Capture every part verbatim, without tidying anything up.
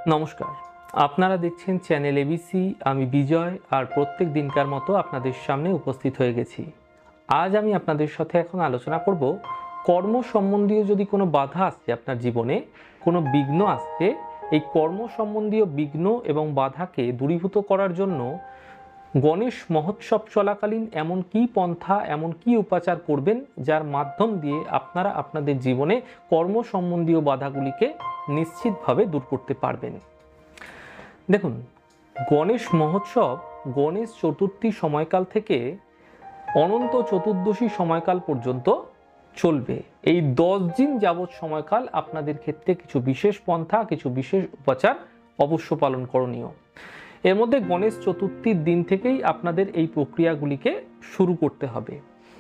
নমস্কার, আপনারা দেখছেন চ্যানেল এবিসি। আমি বিজয়, আর প্রত্যেক দিনকার মতো আপনাদের সামনে উপস্থিত হয়ে গেছি। আজ আমি আপনাদের সাথে এখন আলোচনা করব কর্ম সম্বন্ধীয় যদি কোনো বাধা আসছে, আপনার জীবনে কোনো বিঘ্ন আসছে, এই কর্ম সম্বন্ধীয় বিঘ্ন এবং বাধাকে দূরীভূত করার জন্য গণেশ মহোৎসব চলাকালীন এমন কি পন্থা, এমন কি উপাচার করবেন যার মাধ্যম দিয়ে আপনারা আপনাদের জীবনে কর্ম সম্বন্ধীয় বাধাগুলিকে নিশ্চিতভাবে দূর করতে পারবেন। দেখুন, গণেশ মহোৎসব গণেশ চতুর্থী সময়কাল থেকে অনন্ত চতুর্দশী সময়কাল পর্যন্ত চলবে। এই দশ দিন যাবৎ সময়কাল আপনাদের ক্ষেত্রে কিছু বিশেষ পন্থা, কিছু বিশেষ উপাচার অবশ্য পালন করণীয়। এর মধ্যে গণেশ চতুর্থীর দিন থেকেই আপনাদের এই প্রক্রিয়াগুলিকে শুরু করতে হবে।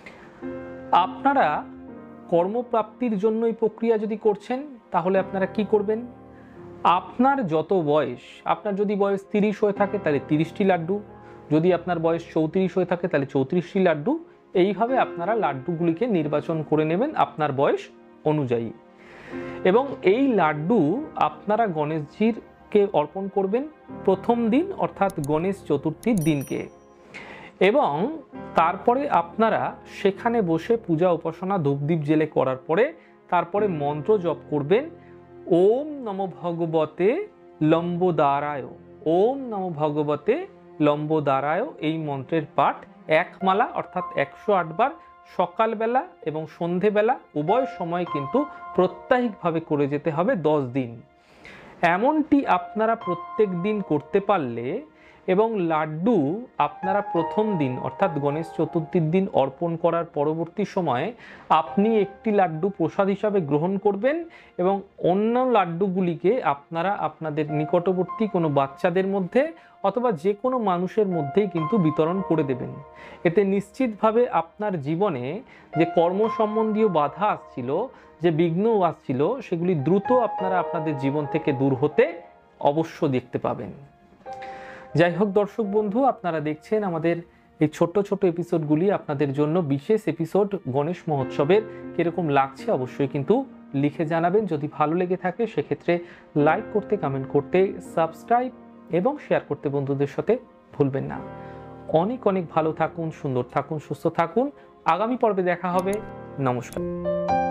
আপনারা কর্মপ্রাপ্তির জন্য এই প্রক্রিয়া যদি করছেন, তাহলে আপনারা কি করবেন? আপনার যত বয়স, আপনার যদি বয়স তিরিশ হয়ে থাকে তাহলে তিরিশটি লাড্ডু, যদি আপনার বয়স চৌত্রিশ হয়ে থাকে তাহলে চৌত্রিশটি লাড্ডু, এইভাবে আপনারা লাড্ডুগুলিকে নির্বাচন করে নেবেন আপনার বয়স অনুযায়ী। এবং এই লাড্ডু আপনারা গণেশজির কে অর্পণ করবেন প্রথম দিন, অর্থাৎ গণেশ চতুর্থীর দিনকে। এবং তারপরে আপনারা সেখানে বসে পূজা উপাসনা ধূপদীপ জেলে করার পরে তারপরে মন্ত্র জপ করবেন, ওম নমো ভগবতে লম্বোদারায়। ওম নমো ভগবতে লম্বোদারায় এই মন্ত্রের পাঠ এক মালা অর্থাৎ একশো আট বার সকালবেলা এবং সন্ধেবেলা উভয় সময় কিন্তু প্রত্যাহিকভাবে করে যেতে হবে দশ দিন। এমনটি আপনারা প্রত্যেক দিন করতে পারলে এবং লাড্ডু আপনারা প্রথম দিন অর্থাৎ গণেশ চতুর্থীর দিন অর্পণ করার পরবর্তী সময়ে আপনি একটি লাড্ডু প্রসাদ হিসাবে গ্রহণ করবেন এবং অন্য লাড্ডুগুলিকে আপনারা আপনাদের নিকটবর্তী কোনো বাচ্চাদের মধ্যে অথবা যে কোনো মানুষের মধ্যেই কিন্তু বিতরণ করে দেবেন। এতে নিশ্চিতভাবে আপনার জীবনে যে কর্ম সম্বন্ধীয় বাধা আসছিল, যে বিঘ্ন আসছিল, সেগুলি দ্রুত আপনারা আপনাদের জীবন থেকে দূর হতে অবশ্য দেখতে পাবেন। যাই হোক দর্শক বন্ধু, আপনারা দেখছেন আমাদের এই ছোট্ট ছোট এপিসোডগুলি আপনাদের জন্য বিশেষ এপিসোড। গণেশ মহোৎসবের কীরকম লাগছে অবশ্যই কিন্তু লিখে জানাবেন। যদি ভালো লেগে থাকে সেক্ষেত্রে লাইক করতে, কমেন্ট করতে, সাবস্ক্রাইব এবং শেয়ার করতে বন্ধুদের সাথে ভুলবেন না। অনেক অনেক ভালো থাকুন, সুন্দর থাকুন, সুস্থ থাকুন। আগামী পর্বে দেখা হবে। নমস্কার।